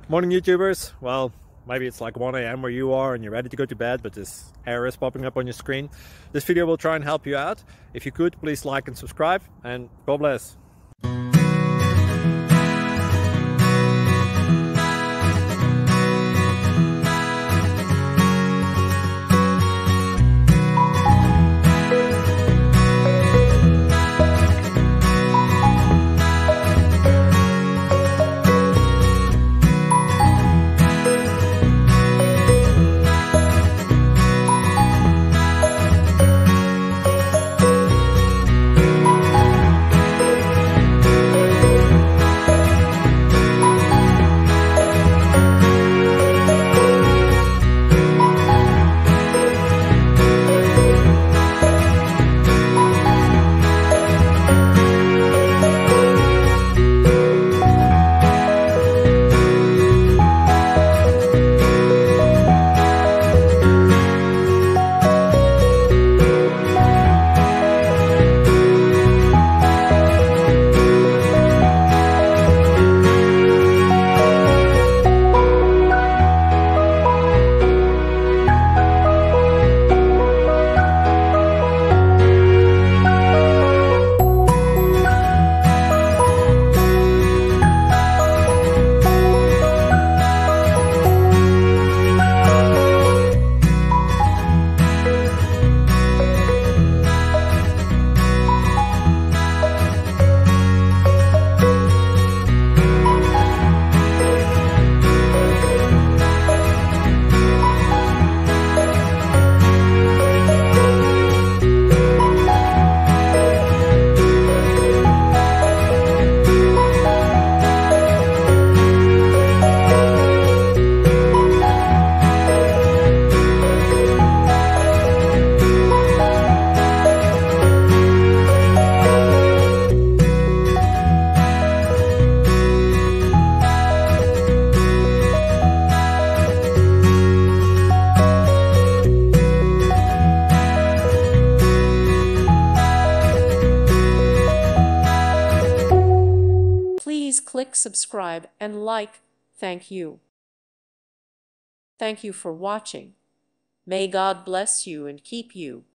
Morning YouTubers. Well, maybe it's like 1 a.m. where you are and you're ready to go to bed, but this error is popping up on your screen. This video will try and help you out. If you could, please like and subscribe, and God bless. Please click subscribe and like. Thank you. Thank you for watching. May God bless you and keep you.